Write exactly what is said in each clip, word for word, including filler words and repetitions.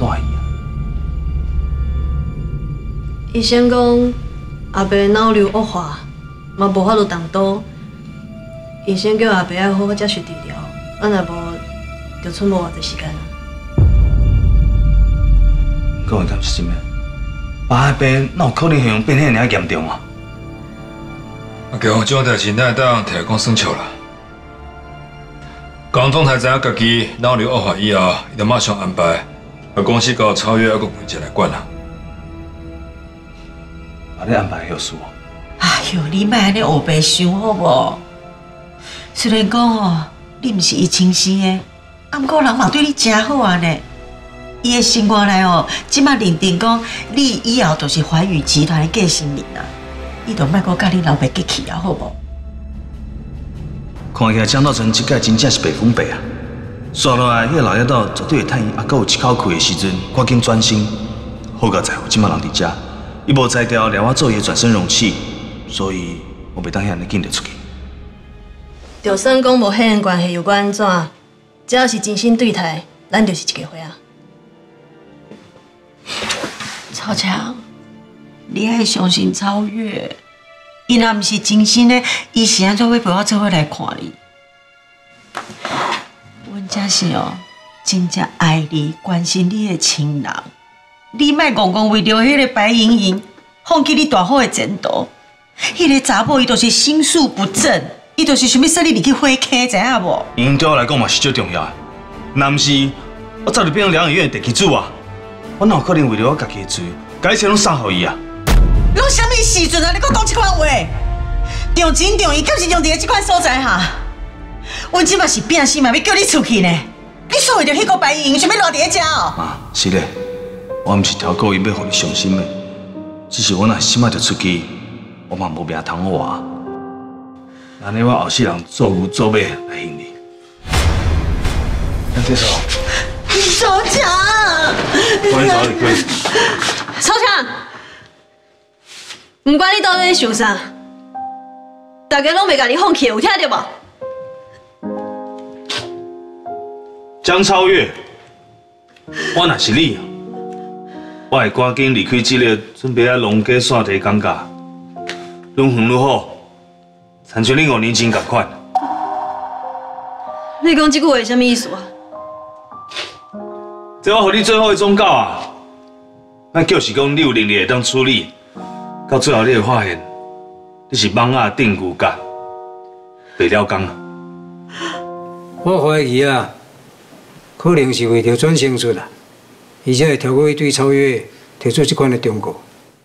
大意啊？ 医生讲阿伯脑瘤恶化，嘛无法度动刀。医生叫阿伯要好好接受治疗，啊若无就剩无偌济时间啊。 讲会敢是真诶？爸的病哪有可能像变遐尔严重啊？ 阿强，这种代志哪会当摕来讲算笑啦？江总裁知影家己脑瘤恶化以后，伊就马上安排把公司交超越还阁赔钱来管啦。 啊，你安排有事哦？ 哎呦，你莫安尼黑白想好无？虽然讲哦，你毋是伊亲生的，啊，毋过人嘛对你真好啊呢。伊的生活内哦，即马认定讲你以后就是怀宇集团的继承人啊，你就莫阁甲你老爸结气啊，好无？ 看起来江道成这届真正是白富白啊！刷落来，迄个老爷道绝对会趁伊阿哥有一口气的时阵，赶紧转身。好在在乎即马人伫遮，伊无才调掠我做伊的转身容器，所以我袂当遐尼紧就出去。 就算讲无血缘关系又搁安怎？只要是真心对待，咱就是一家伙啊！ 超强，你爱相信超越。伊若毋是真心的，伊是安怎要陪我做伙来看你？阮才是哦，真正爱你、关心你的亲人。你莫戆戆为着迄个白莹莹，放弃你大好的前途。迄个查某伊就是心术不正，伊就是想要说你入去火坑，知影无？ 莹莹对我来讲嘛是最重要的，若毋是我早就变成疗养院的地基主啊！我哪有可能为了我家己的罪，把一切拢送互伊啊？ 你讲什么时阵啊？你搁讲这款话？重情重义，敢是用伫这款所在哈？阮即嘛是拼死嘛要叫你出去呢。你所为着迄个白莹莹，想要留伫遮哦？ 啊，是嘞，我毋是挑故意要互你伤心的，只是我若心爱着出去，我嘛无命通活。安尼我后世人做牛做马来恨你。杨先生， 超强， 欢迎找你贵。 超强，唔管你到底想啥，大家拢袂甲你放弃，有听到无？ 江超越，我若是你，我会赶紧离开这个准备啊农家线地工价，愈远愈好，参像你五年前同款。 你讲这句话是啥物意思啊？ 这我予你最后的忠告啊！咱就是讲你有能力会当处理，到最后你会发现，你是蠓仔顶牛角，白了工啊！ 我怀疑啊，可能是为着转型术啦，而且会透过对超越提出这款的忠告。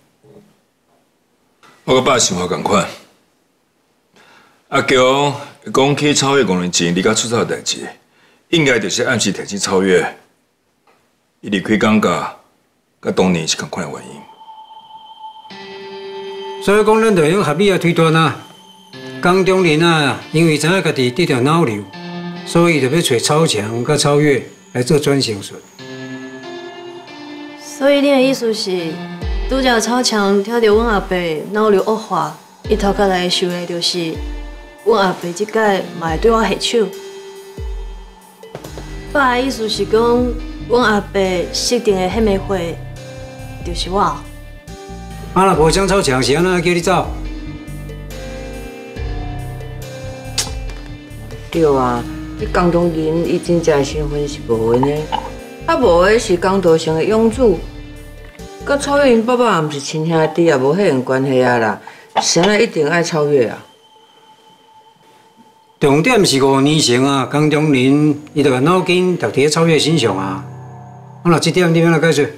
我甲爸想法同款，阿强讲起超越五年前离家出走的代志，应该就是暗示提起超越。伊离开港价，甲当年是同款的原因。 所以讲，咱就用合理的推断啊，江中人啊，因为知影家己得着脑瘤，所以就要找超强甲超越来做转型术。 所以你的意思是，拄则超强听到阮阿伯脑瘤恶化，伊头壳来想的就是，阮阿伯即届嘛会对我下手。爸的意思是讲，阮阿伯设定的迄枚花，就是我。啊， 若无江超强是安怎叫你走？ 对啊，你江东人伊真正身份是无的呢，啊无的是江道成的养子，甲超越因爸爸也毋是亲兄弟，也无血缘关系啊啦，谁来一定爱超越啊？ 重点是五年前啊，江中人伊就把脑筋投伫咧超越身上啊。啊，那这点你要哪解释？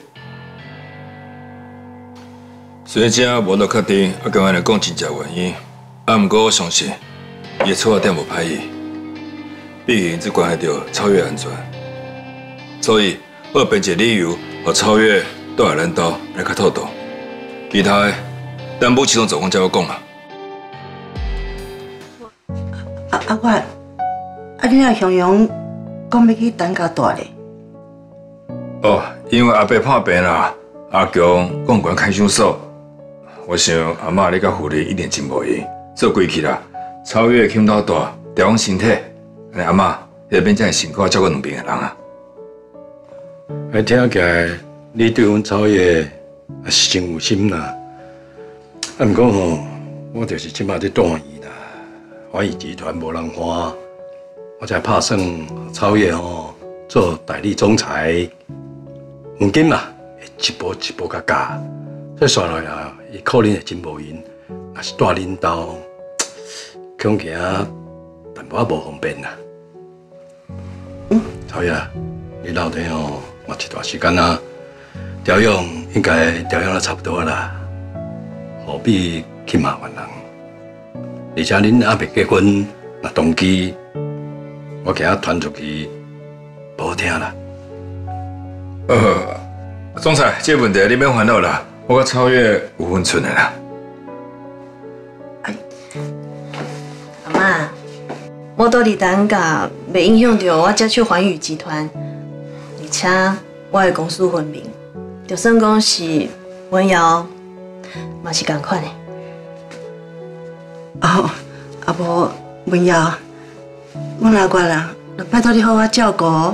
所以这无得确定阿强安尼讲真正原因，啊，毋过我相信伊的出发点无歹意，毕竟这关系到超越安全，所以我编一个理由，互超越倒来咱兜来较妥当。其他的，咱母启动状况才好讲啦。 啊啊我，啊你若向阳讲要去等家大咧？ 哦，因为阿伯破病啦，阿强讲管看守所，我想阿嬷你甲护理一定真无闲，做规气啦。超越欠到大，调养身体，安尼阿嬷会变才会辛苦照顾两边的人啊。 还听起来你对阮超越也是真有心啦。啊，毋过吼，我就是即马在带伊啦，华谊集团无人欢，我才拍算超越吼做代理总裁，黄金嘛会一步一步甲教，所以算来啊，伊可能会真无闲，若是带领导，恐惊淡薄仔无方便啦。嗯，超越，你老弟吼嘛一段时间啊，调养应该调养得差不多啦，何必去麻烦人？而且恁还未结婚，若动机，我惊传出去不好听啦。 呃，总裁，这个问题你免烦恼啦，我甲超越有分寸的啦。 阿妈，我倒伫单价袂影响到我接手环宇集团，而且我的公司分明，就算讲是文瑶，嘛是同款的。 哦，啊无文瑶，阮阿月啦，就拜托你好好照顾哦。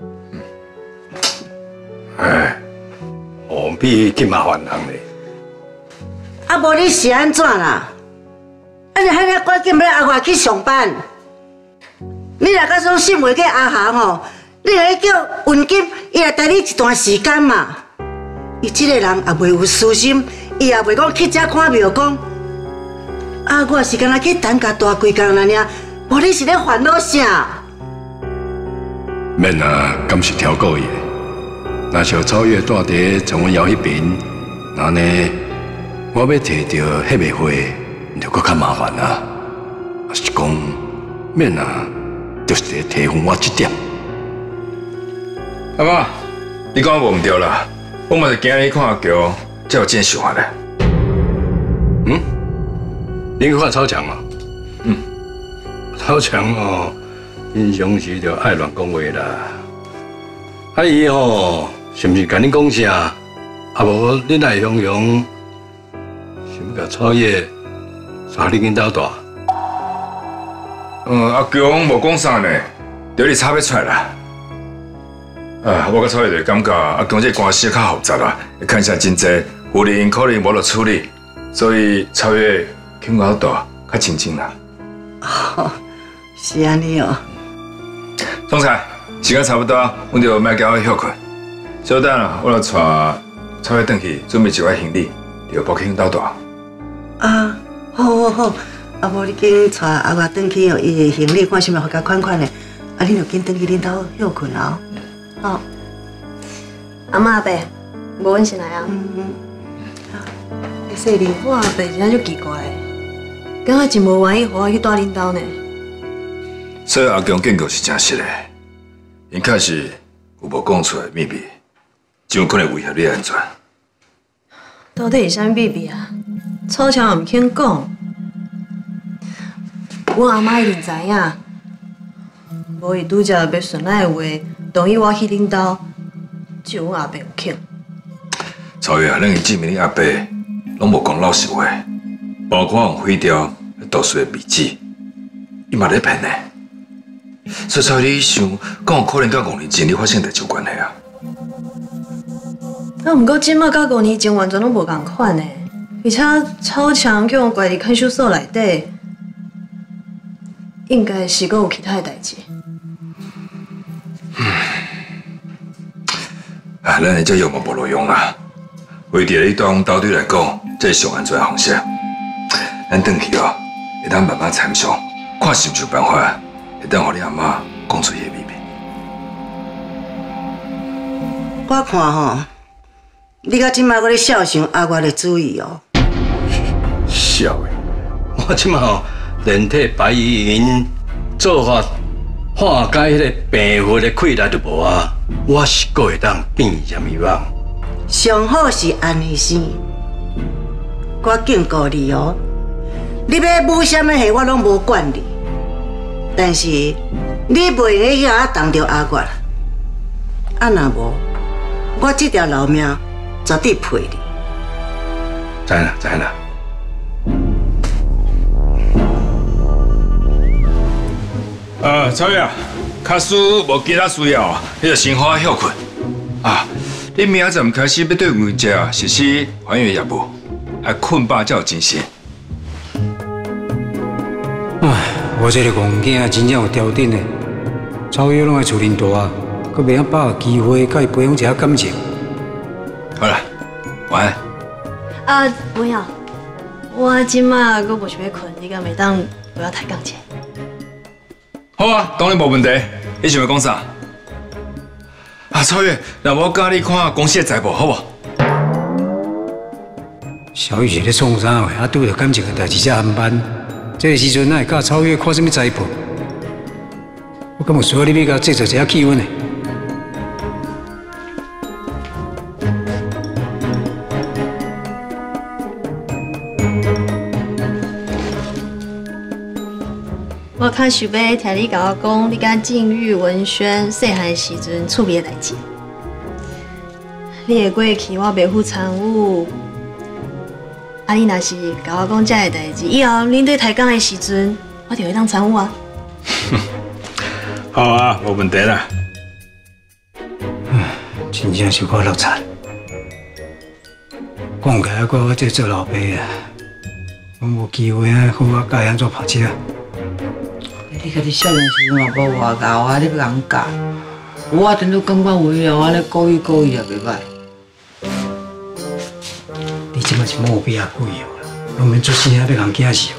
哎，何必去麻烦人咧？ 啊无你是安怎啦？啊你喊你赶紧要阿月去上班。你若甲说信袂过阿航吼，你来叫文金，伊来带你一段时间嘛。伊即个人也袂有私心，伊也袂讲去遮看庙讲。啊，我是干那去等家大规工啦尔，无你是咧烦恼啥？ 免啊，敢是挑过伊的。若小超越住伫陈文瑶迄边，那呢，我要摕到迄个花，就搁较麻烦啊。也是讲，免啊，就是得提防我这点。 阿妈，你讲我无毋对啦，我嘛是今日看阿桥，才有这想法咧。 嗯？你去看超强啊？ 嗯。 超强哦，平常时就爱乱讲话啦。啊伊吼，是毋是甲你讲啥？啊无你来雄雄，想甲超越，带你囡兜大？ 嗯，阿强无讲啥呢，就你差别出来啦。啊，我甲超越就感觉阿强这关系较复杂啦，看起来真济，有理因可能无落处理，所以超越肯搞大较清静啦。 哦，是安尼哦。 总裁，时间差不多，阮就卖交我休困。稍等啦，我来带超越转去，准备一寡行李，就步去斗大。 啊，好好好，啊无你紧带阿月转去哦，伊的行李看啥物合家款款的，啊恁就紧转去恁兜休困哦。好， 阿妈阿伯，无阮先来啊。 嗯嗯。 会说哩，我阿伯真正就奇怪的，感觉真无愿意互我去带恁兜呢。 所以阿强建构是真实的，因确实有无讲出来秘密，就有可能威胁你的安全。 到底是啥秘密啊？超强也毋肯讲，阮阿妈一定知影。无伊拄则要顺咱的话，同意我去恁兜，只有阮阿伯有肯。 超越啊，咱已证明你阿伯拢无讲老实话，包括用毁掉读书的笔记，伊嘛咧骗呢。所以超越你想，敢有可能甲五年前你发生代志有关系啊？ 啊，毋过即马甲五年前完全拢无共款呢，而且超强叫我拐伫看守所内底，应该是阁有其他的代志。 嗯，啊，咱的这药嘛无路用啦。为伫你带阮斗队来讲，这是上安全的方式。咱转去哦，会当慢慢参详，看是毋是有办法，会当互你阿妈讲出伊的秘密。 我看吼，你到即马搁咧孝顺阿月的主意哦。 笑的，我即马吼连体白银做法化解迄个病患的溃烂都无啊，我是阁会当变什么样？ 上好是安尼先，我警告你哦，你要舞什么戏我拢无管你，但是你袂用去遐动着阿月，啊若无，我这条老命绝对赔你。 知啦知啦。 呃，超越啊，卡叔无其他需要，你就先好好休困。 啊，你明仔载开始要对吴家实施还原业务，还困饱才有精神。 唉，我这个戆囝真正有条顶的，超越拢爱厝恁大，佮袂晓把握机会，甲伊培养一下感情。 好了，晚安。 啊，不要，我今嘛阁无想要困，你敢袂当不要抬杠者？ 好啊，当然无问题。你想要讲啥？啊，超越，那我教你看公司的财报，好不？ 小雨是咧创啥话？啊，拄着感情的代志才航班，这个时阵哪会教超越看什么财报？我敢有需要你要甲制造一下气氛呢？ 我较想要听你甲我讲，你甲静玉、文轩细汉时阵趣味的代志。你的过去我袂赴参与，啊，你若是甲我讲这个代志，以后恁对抬杠的时阵，我就会当参与啊。 好啊，无问题啦。 真正是我落惨。讲起来，怪我这做老爸啊，我无机会啊，好我教伊安怎拍车。 你家己少年时阵嘛无外教啊，你要人教，我真都感觉有以后安尼故意故意也袂歹。 你即摆是冇必要故意啦，拢免出声啊，要人惊死。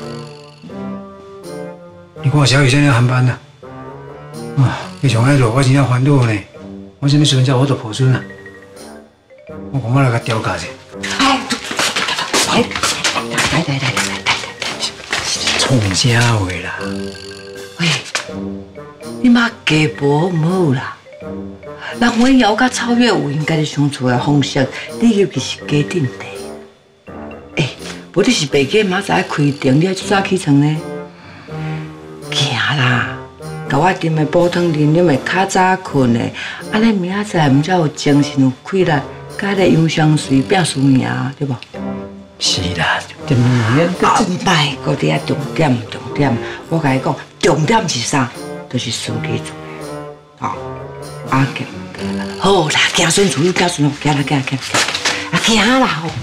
你看小雨现在航班啊，啊，你上海热，我真正烦恼呢。我什么时阵才有法度抱孙啊？我讲我来甲调教者。 哎，来来来来来来来， 创啥话啦？ 喂，你妈家婆唔好啦。人阮瑶甲超越有因家己相处的方式，你尤其是家顶地。哎，无你是白家明仔载开店，你还出早起床呢？行啦，甲我炖的煲汤啉，你咪较早困的，安尼明仔载毋才有精神有气力，甲个杨香水拼输赢，对无？ 是啦，点名后摆搁伫遐重点重点，我甲你讲，重点是啥？就是司机做的，哦，啊，好啦，行顺厝，行顺厝，行啦，行啦，行啦，啊，行啦吼。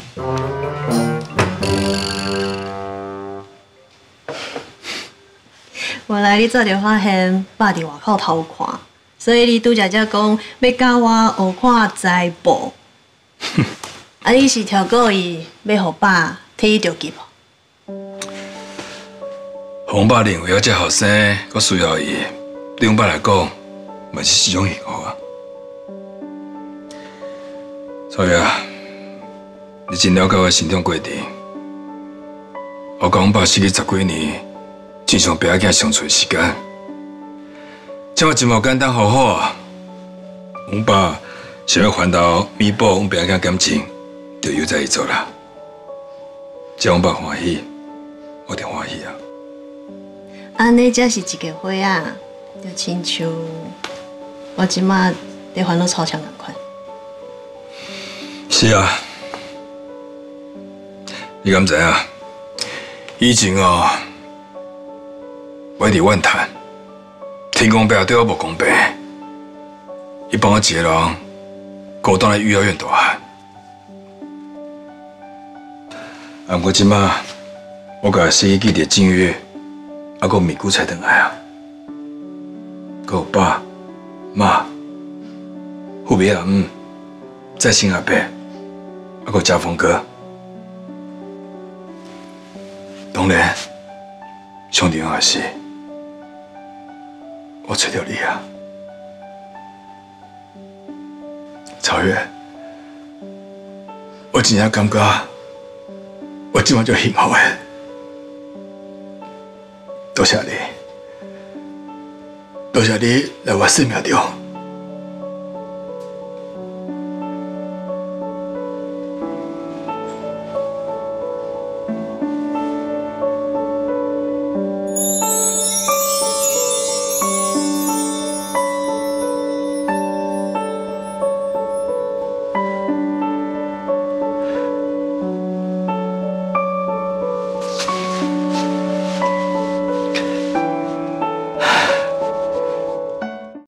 原来你早就发现爸伫外口偷看，所以你拄则才讲要教我学看财报。啊，你是超过伊要互爸替伊着急哦？ 洪爸认为，这后生佮需要伊，对洪爸来讲，嘛是一种幸福啊。所以啊，你真了解我成长过程。我甲洪爸死去十几年，真想爸仔相处的时间，这我真无简单好好啊。洪爸想要还到弥补阮爸仔感情。就又在伊做啦，只要我爸欢喜，我就欢喜啊。 安尼才是一个伙啊，就亲像我即马在烦恼超强同款。 是啊，你敢知影？以前哦，我一直怨叹，天公伯对我无公平，伊帮我一个人孤单在幼儿园大汉。啊！不过即马，我甲司机记伫正月，还阁咪久才回来啊。阁有爸、妈、富美阿姆、再生阿伯，还阁家峰哥。当然，上重要的是，我找到你啊，超越。我真正感觉。我今晚就幸福诶，多谢你，多谢你来我生命中